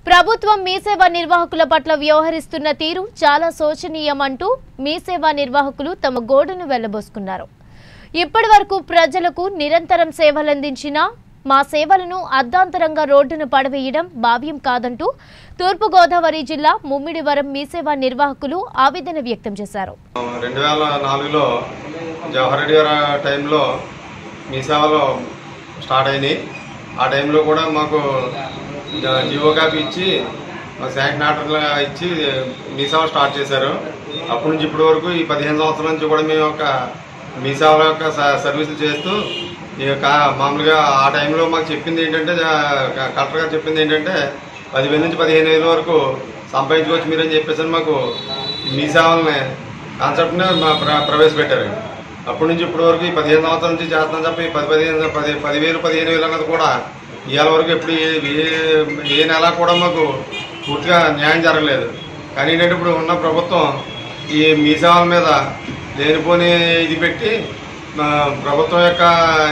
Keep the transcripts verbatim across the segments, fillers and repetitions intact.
ప్రభుత్వం మీ సేవా నిర్వాహకుల పట్ల వ్యవహరిస్తున్న తీరు చాలా శోచనీయమంటూ మీ సేవా నిర్వాహకులు తమ గోడును వెళ్లబోసుకున్నారు. ఇప్పటివరకు ప్రజలకు నిరంతరం సేవలందించిన మా సేవలను అర్ధాంతరంగా రోడ్డును పడవేయడం భావ్యం కాదంటూ తూర్పు గోదావరి జిల్లా ముమ్మిడివరం మీ సేవా నిర్వాహకులు ఆవేదన వ్యక్తం చేశారు. రెండు వేల నాలుగులో జవహర్ రెడ్డి గారి టైంలో మీ సేవలో స్టార్ట్ అయినాయి. ఆ టైంలో కూడా మాకు జీవో కాపీ ఇచ్చి శాంక్షన్ ఆర్డర్లు ఇచ్చి మీ సేవ స్టార్ట్ చేశారు. అప్పటి నుంచి ఇప్పటి వరకు ఈ పదిహేను సంవత్సరాల నుంచి కూడా మేము యొక్క మీ సేవల యొక్క సర్వీసులు చేస్తూ ఇక మామూలుగా ఆ టైంలో మాకు చెప్పింది ఏంటంటే కలెక్టర్ గారు చెప్పింది ఏంటంటే పదివేల నుంచి పదిహేను వేల వరకు సంపాదించుకోవచ్చు మీరని చెప్పేసి మాకు మీ సేవలని కాన్సెప్ట్ని మా ప్రవేశపెట్టారు. అప్పటి నుంచి ఇప్పటి వరకు ఈ పదిహేను సంవత్సరాల నుంచి చేస్తాను చెప్పి పది పదిహేను పది పదివేలు పదిహేను వేలు అన్నది కూడా ఇవాళ వరకు ఎప్పుడు ఏ ఏ నెల కూడా మాకు పూర్తిగా న్యాయం జరగలేదు. కానీ ఏంటంటే ఇప్పుడు ఉన్న ప్రభుత్వం ఈ మీ సేవల మీద లేనిపోని ఇది పెట్టి ప్రభుత్వం యొక్క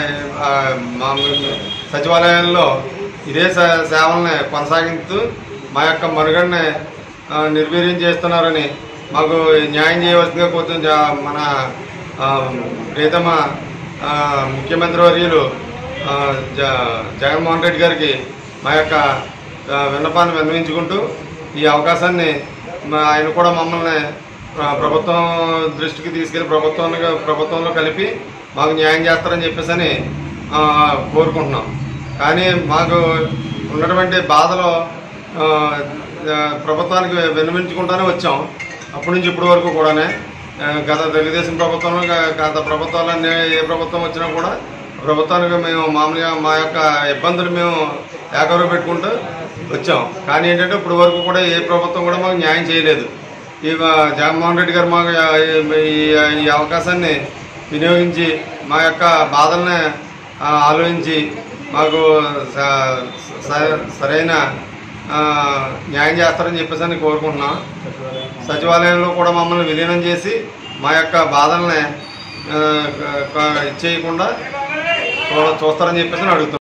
సచివాలయాల్లో ఇదే సేవల్ని కొనసాగిస్తూ మా యొక్క మనుగడని నిర్వీర్యం చేస్తున్నారని మాకు న్యాయం చేయవలసిందిగా కోరుతుంది మన ప్రియతమ ముఖ్యమంత్రి వర్యులు జగన్మోహన్ రెడ్డి గారికి మా యొక్క విన్నపాన్ని విన్నవించుకుంటూ ఈ అవకాశాన్ని ఆయన కూడా మమ్మల్ని ప్రభుత్వం దృష్టికి తీసుకెళ్లి ప్రభుత్వం ప్రభుత్వంలో కలిపి మాకు న్యాయం చేస్తారని చెప్పేసి అని కోరుకుంటున్నాం. కానీ మాకు ఉన్నటువంటి బాధలో ప్రభుత్వానికి విన్నవించుకుంటూనే వచ్చాం. అప్పటి నుంచి ఇప్పటి వరకు కూడానే గత తెలుగుదేశం ప్రభుత్వంలో గత ప్రభుత్వాలన్నీ ఏ ప్రభుత్వం వచ్చినా కూడా ప్రభుత్వానికి మేము మామూలుగా మా యొక్క ఇబ్బందులు మేము ఏకరవ పెట్టుకుంటూ వచ్చాం. కానీ ఏంటంటే ఇప్పుడు వరకు కూడా ఏ ప్రభుత్వం కూడా మాకు న్యాయం చేయలేదు. ఈ జగన్మోహన్ రెడ్డి గారు మాకు ఈ అవకాశాన్ని వినియోగించి మా యొక్క బాధల్ని ఆలోచించి మాకు సరైన న్యాయం చేస్తారని చెప్పేసి అని కోరుకుంటున్నాం. సచివాలయంలో కూడా మమ్మల్ని విలీనం చేసి మా యొక్క బాధల్ని ఇచ్చేయకుండా చూస్తారని చెప్పేసి అడుగుతున్నాం.